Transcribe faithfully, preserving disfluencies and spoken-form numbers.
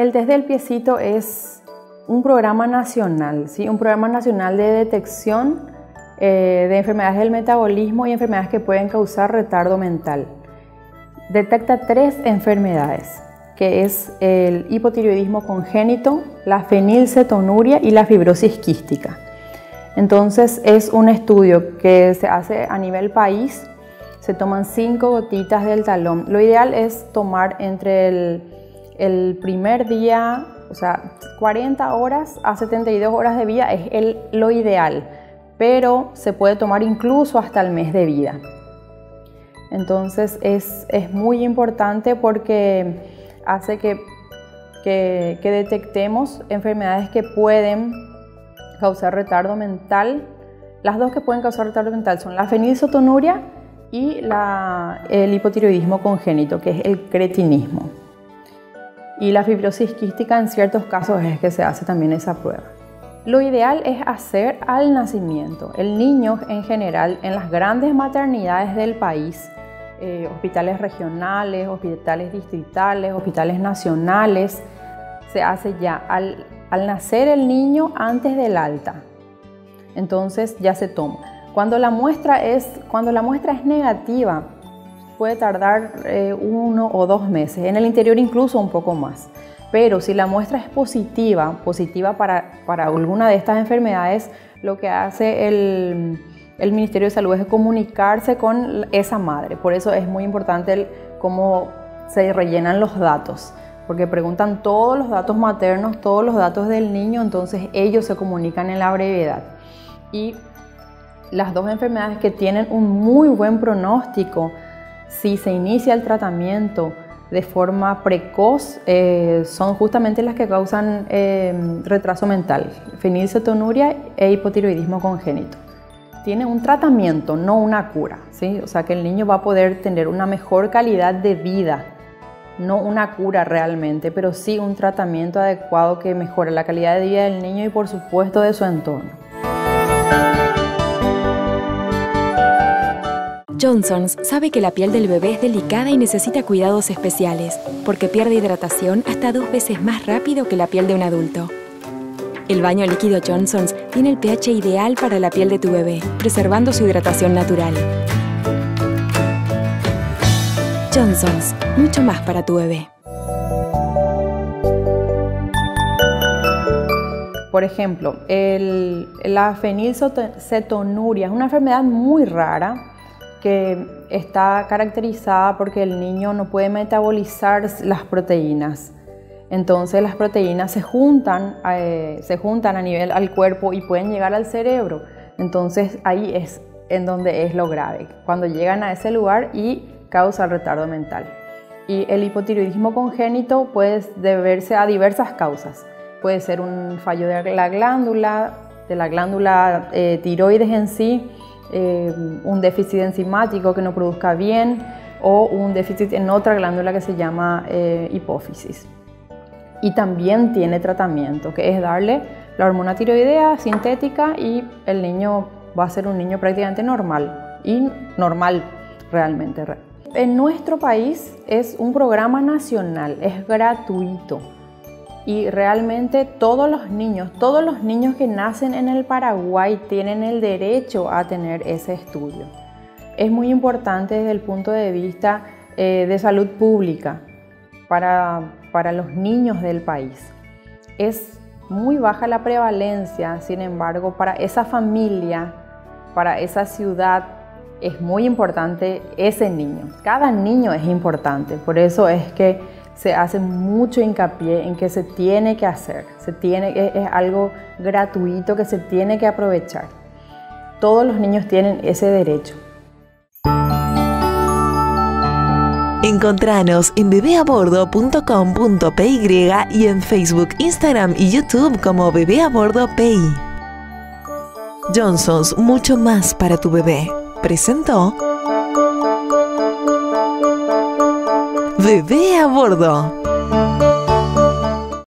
el test del piecito es un programa nacional, ¿sí? Un programa nacional de detección eh, de enfermedades del metabolismo y enfermedades que pueden causar retardo mental. Detecta tres enfermedades, que es el hipotiroidismo congénito, la fenilcetonuria y la fibrosis quística. Entonces es un estudio que se hace a nivel país, se toman cinco gotitas del talón. Lo ideal es tomar entre el, el primer día, o sea, cuarenta horas a setenta y dos horas de vida es el, lo ideal, pero se puede tomar incluso hasta el mes de vida. Entonces es, es muy importante porque hace que, que, que detectemos enfermedades que pueden causar retardo mental. Las dos que pueden causar retardo mental son la fenilcetonuria y la, el hipotiroidismo congénito, que es el cretinismo. Y la fibrosis quística en ciertos casos es que se hace también esa prueba. Lo ideal es hacer al nacimiento. El niño en general en las grandes maternidades del país, Eh, hospitales regionales, hospitales distritales, hospitales nacionales, se hace ya al, al nacer el niño antes del alta. Entonces ya se toma. Cuando la muestra es, cuando la muestra es negativa, puede tardar eh, uno o dos meses, en el interior incluso un poco más. Pero si la muestra es positiva, positiva para, para alguna de estas enfermedades, lo que hace el El Ministerio de Salud es comunicarse con esa madre. Por eso es muy importante el, cómo se rellenan los datos, porque preguntan todos los datos maternos, todos los datos del niño, entonces ellos se comunican en la brevedad. Y las dos enfermedades que tienen un muy buen pronóstico, si se inicia el tratamiento de forma precoz, eh, son justamente las que causan eh, retraso mental, fenilcetonuria e hipotiroidismo congénito. Tiene un tratamiento, no una cura, ¿sí? O sea que el niño va a poder tener una mejor calidad de vida, no una cura realmente, pero sí un tratamiento adecuado que mejore la calidad de vida del niño y por supuesto de su entorno. Johnson's sabe que la piel del bebé es delicada y necesita cuidados especiales, porque pierde hidratación hasta dos veces más rápido que la piel de un adulto. El baño líquido Johnson's tiene el pH ideal para la piel de tu bebé, preservando su hidratación natural. Johnson's, mucho más para tu bebé. Por ejemplo, el, la fenilcetonuria es una enfermedad muy rara que está caracterizada porque el niño no puede metabolizar las proteínas. Entonces las proteínas se juntan, eh, se juntan a nivel al cuerpo y pueden llegar al cerebro. Entonces ahí es en donde es lo grave, cuando llegan a ese lugar y causa retardo mental. Y el hipotiroidismo congénito puede deberse a diversas causas. Puede ser un fallo de la glándula, de la glándula eh, tiroides en sí, eh, un déficit enzimático que no produzca bien o un déficit en otra glándula que se llama eh, hipófisis. Y también tiene tratamiento, que es darle la hormona tiroidea sintética y el niño va a ser un niño prácticamente normal y normal realmente. En nuestro país es un programa nacional, es gratuito y realmente todos los niños, todos los niños que nacen en el Paraguay tienen el derecho a tener ese estudio. Es muy importante desde el punto de vista eh, de salud pública para para los niños del país. Es muy baja la prevalencia, sin embargo, para esa familia, para esa ciudad, es muy importante ese niño. Cada niño es importante, por eso es que se hace mucho hincapié en que se tiene que hacer, se tiene, es algo gratuito que se tiene que aprovechar. Todos los niños tienen ese derecho. Encontranos en bebé a bordo punto com punto p y y en Facebook, Instagram y YouTube como Bebé a Bordo P I. Johnson's, mucho más para tu bebé. Presentó Bebé a Bordo.